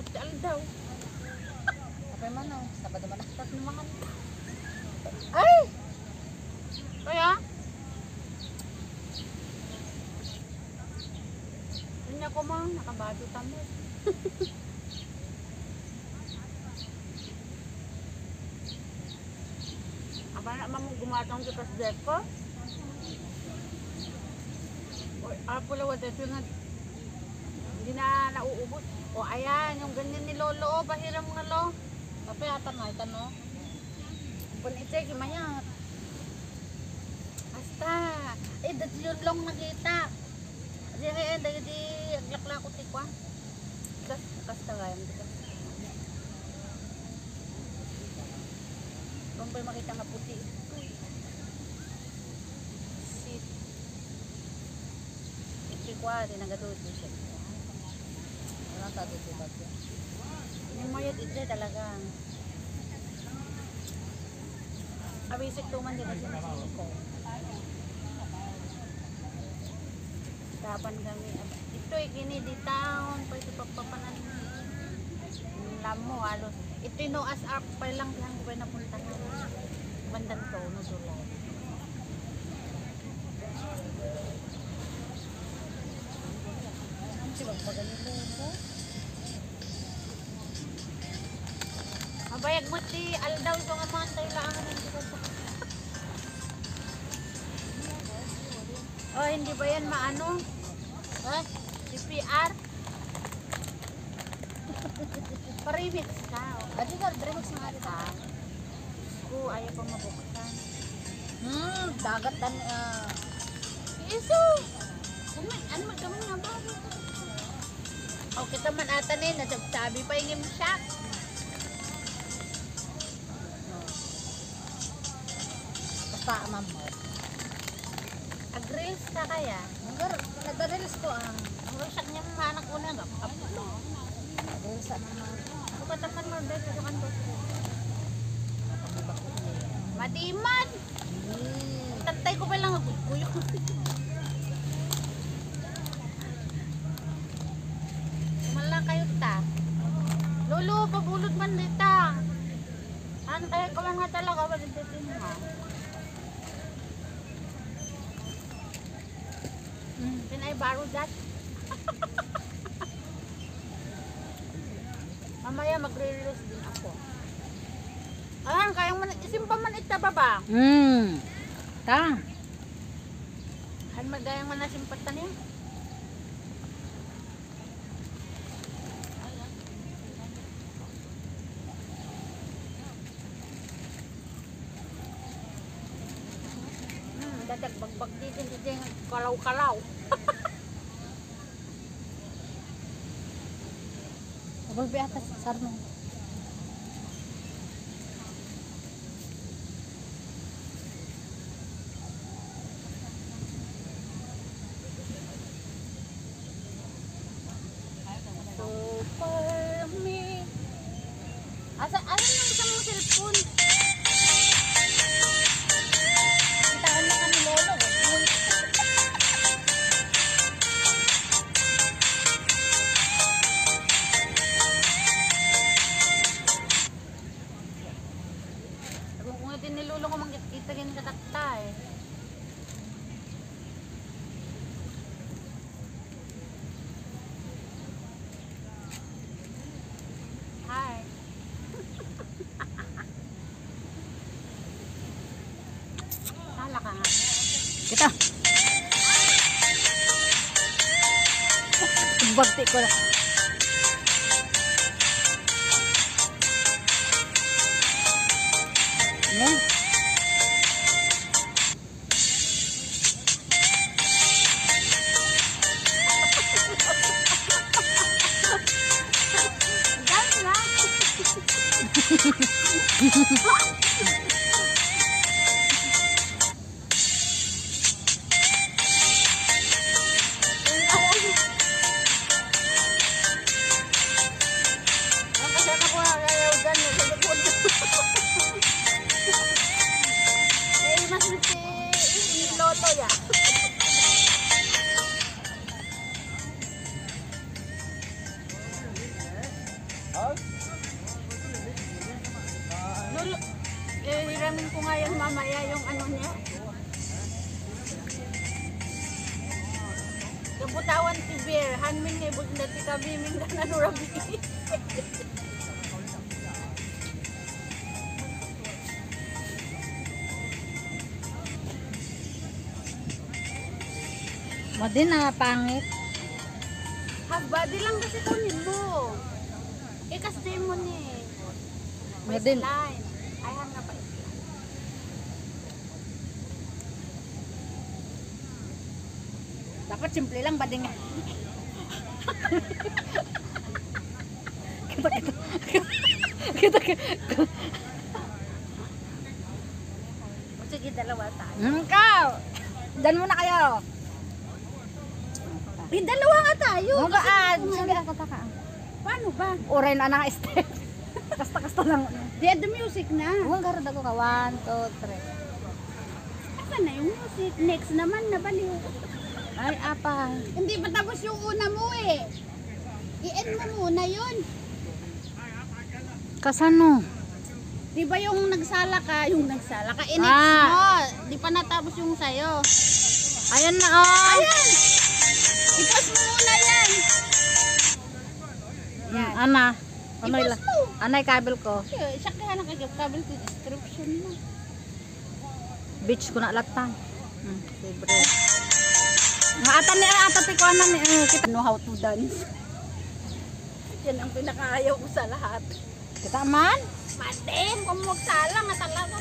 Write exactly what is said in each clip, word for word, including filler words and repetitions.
mo ti aldaw. Apa man oh, Sabado man atas naman. Ay! Kaya? Kanya ko mang nakabado tamo. Aba na mamong gumatong sa pasdet ko. O apula wala ito nga. Hindi na nauubos. O ayan, yung ganyan ni Lolo, pahiram nga lo. Apa yata na ito no? Kung ite, kimayat. Basta. Eh, dati yun lang nakita. Kasi ngayon, dahil di aglakla ko tikwa. Kas, kasta nga yan. Kung ba'y makita nga puti. Sit. Itikwa, di nagadod siya. Ano ta dito ba? Yung mayat ite talagang. Abisik tuman din kasi ko. Dapan kami. Ito ay kini di town. Pwede papapanan. Lamo halos. Ito yung no as up pa lang lang ko napunta na. Bandan to no July. Ang sibag pa ganito ko. Mabayag mo ti aldaw ito nga man tayo lang ang hindi ko. Oh, hindi ba yan maano? Ha? C P R? Parimix ka. Oh. Adi ka remix nga ata. Oo, ayaw pang mabuksan. Hmm, dagat dan uh, Iso! Kuman, ano man kami nga ba? O, kita man ata na yun, nasabsabi pa yung game shop. basta ma'am mo. Agrills ka kaya? Nagdar nagdarilis ko ang Ang rusak niya manak ko na. Aplo. dahil sa naman. Ako ka taman mo, dahil sa kanto. Pamibak ko niya. Madiman! Hmm. Tantay ko pa lang ako. Kuyo. Kumala kayo ta. Lolo, pabulot man dita. Antay ko lang nga talaga. Walitin ha. Hmm, pinay baro dat. Mamaya magre-release din ako. Ayan, kayang man, isimpa man ita baba. Hmm. Ta. Ano magayang man nasimpatan niya? Hmm, dadag bagbag dito dito yung kalaw-kalaw. Abang bi atas sarno. Super me. Asa, ano yung isang mong cellphone? Puntahan na kami lolo. Uy. Kung kung ito nilolo ko makikita rin katakta eh. Hi. Sala ka nga. Kita. Bagti ko na. Yan. Dance na. Ang kasama ko nga ayaw ganyan sa likod. Eh, mas si Lolo ya. Dulo, eh, hiramin ko nga yan mamaya yung ano niya. Kabutawan si Bear, hanmin nga ibig na ti kabiming na nanurabi. Mo din na pangit. Half body lang kasi kunin mo. Eh, kasi mo ni. May Mo din. slime. Ay, hang nga pa slime. Dapat simple lang bading. kita kita kita kita. O, sige, dalawa tayo. Hmm, Ikaw. Dan muna kayo. Eh, dalawa nga tayo. Mga gaan. Sige ako taka. Paano ba? Uray na nang step. Kasta-kasta lang. Dead the music na. Huwag garod ako ka. One, two, three. Asan na yung music? Next naman, nabaliw. Ay, apa. Hindi pa tapos yung una mo eh. I-end mo muna yun. Kasano? Di ba yung nagsala ka, yung nagsala ka, i-next Ah. mo. Di pa natapos yung sayo. Ayan na, oh. Ayan! I-pause mo muna yan. Hmm, Ana. Ano I-pause ila? mo. Anay kabel ko. Siya, siya kaya nakagabel ko description mo. Beach ko na latang. Hmm, libre. Nga ata ni ata ti ko ana ni eh, kita Know how to dance. Yan ang pinakaayaw ko sa lahat. kita man. Matin, kung magsala nga talaga.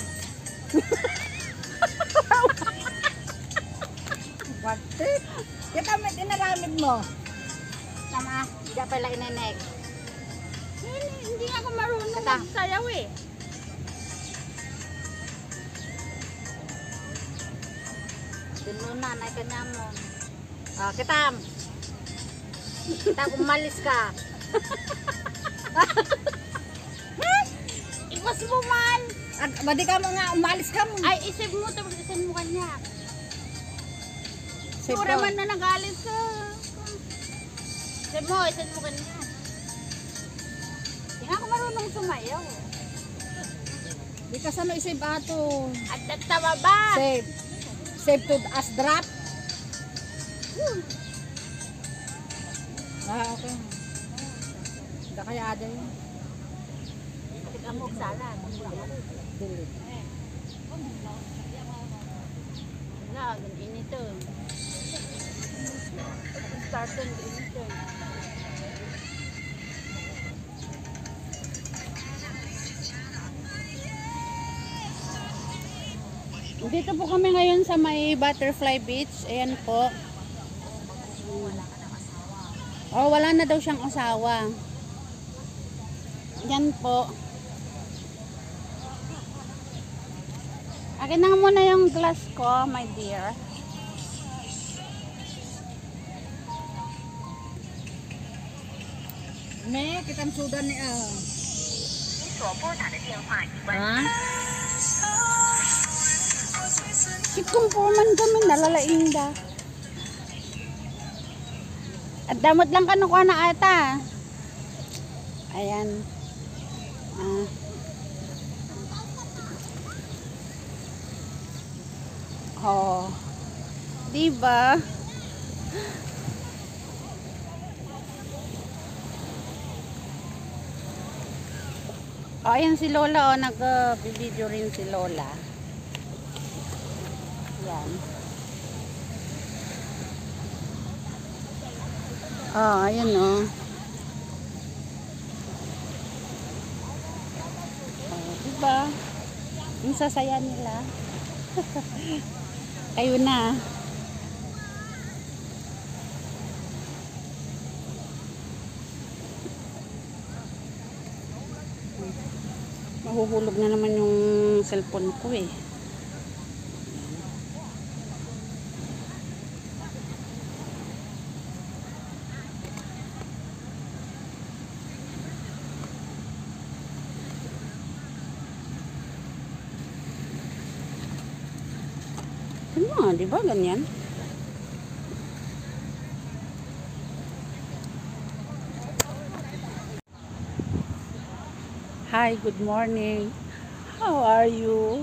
Warte. Kita met inaramid mo. Tama. Diya pala inenek. Hindi, hindi ako marunong Kata. magsayaw eh. Dino na nay kanya mo. Ah, kitam. Kita umalis ka. Iwas mo man. At badi ka mo nga umalis ka mo. Ay, isip mo, tapos isip mo kanya. Save Sura ko. man na nagalit ka. Isip mo, isip mo kanya. Hindi nga ako marunong sumayaw. Di ka sano isave ato. At nagtawa ba? Save. Save to as drop. Ah, okay. Hindi kaya ada yun. Tika mo, sala. Delete. Wala, ganyan ito. Start on ganito. Dito po kami ngayon sa may Butterfly Beach. Ayan po. Oh, wala na daw siyang asawa. Yan po. Akin na muna yung glass ko, my dear. Me, kitang sudan ni ah. Ha? Sikong po man kami, nalalaing da. At damot lang ka nakuha na ata. Ayan. Ah. Oh. Diba? Oh, ayan si Lola, oh, nag-video rin si Lola. Yan. Oh, ayan oh. Oh, diba? Yung sasaya nila. Kayo na. Mahuhulog na naman yung cellphone ko eh. Ano, di ba ganyan? Hi, good morning. How are you?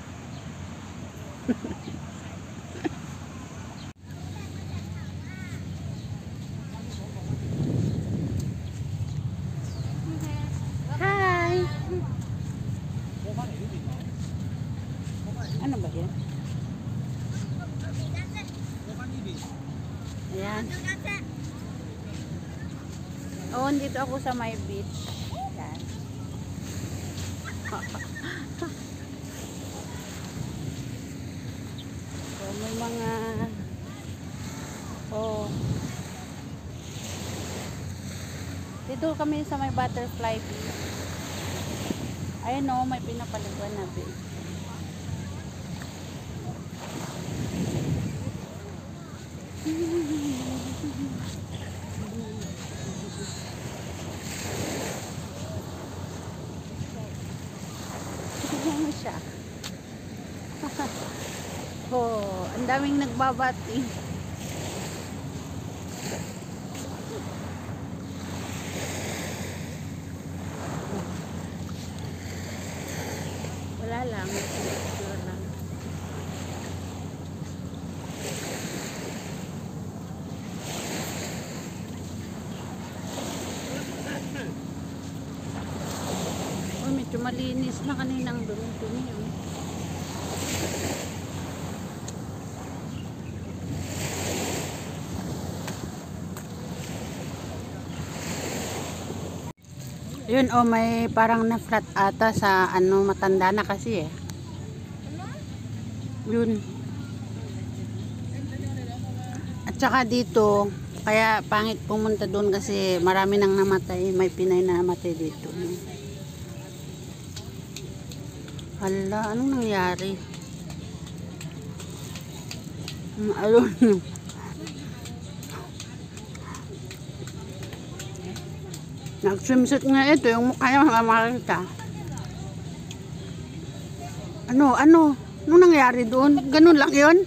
Hi. Ano ba yan? Ayan. Oh, dito ako sa my beach. Ayan. So, may mga oh. Dito kami sa may butterfly beach. Ayun o, may pinapaliguan na beach. Tignan mo siya. Oh, ang daming nagbabati. Wala lang, picture lang. Oh, medyo malinis na kaninang dumi-dumi yun. Yun oh, may parang na flat ata sa ano, matanda na kasi eh. Yun. At saka dito, kaya pangit pumunta doon kasi marami nang namatay, may Pinay na namatay dito. Hala, anong nangyari? Ayun. Nag-swimsuit nga ito, yung mukha niya makakita. Ano, ano? Anong nangyari doon? Ganun lang yun?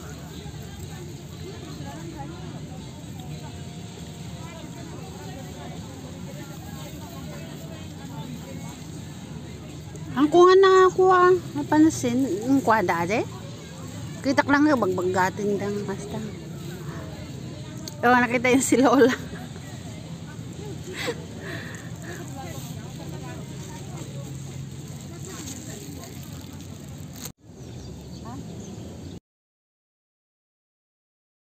Ang kuha na ako ah. Napansin, yung kuha dati. Kita lang yung bagbagatin lang basta. Ewan, nakita yung si Lola.